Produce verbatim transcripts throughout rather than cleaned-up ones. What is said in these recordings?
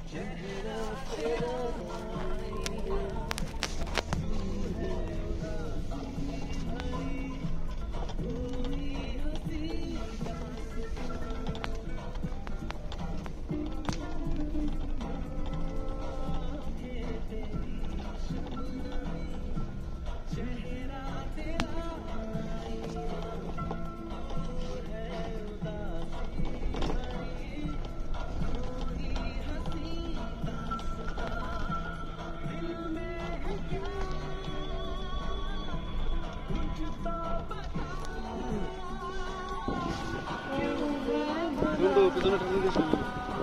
또 그전에 다른 게 있었는데.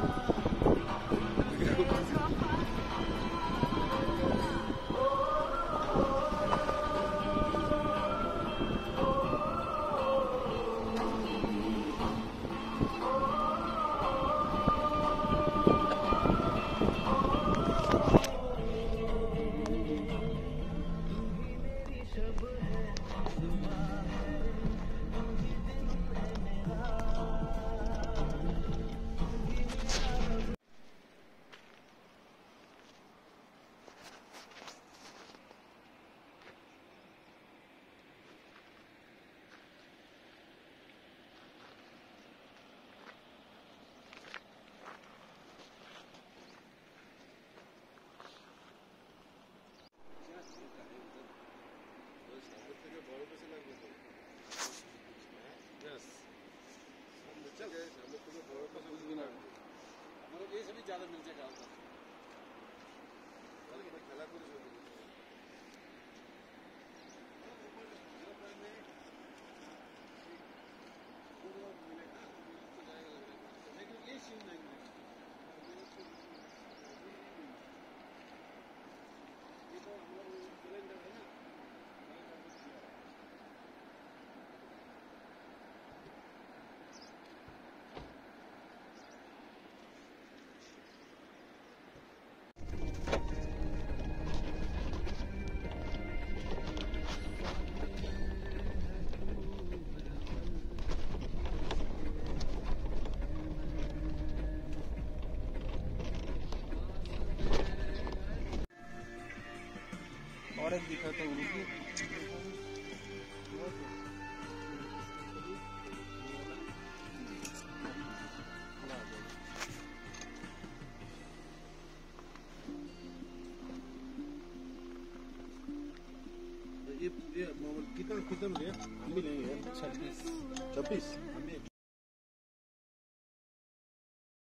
ज़्यादा मिल जाएगा लेकिन ये सीन नहीं है ये तो हम लोग सिलेंडर है ना और एक दिखाता हूँ ये ये कितना कितना लिया? हम भी नहीं है छब्बीस छब्बीस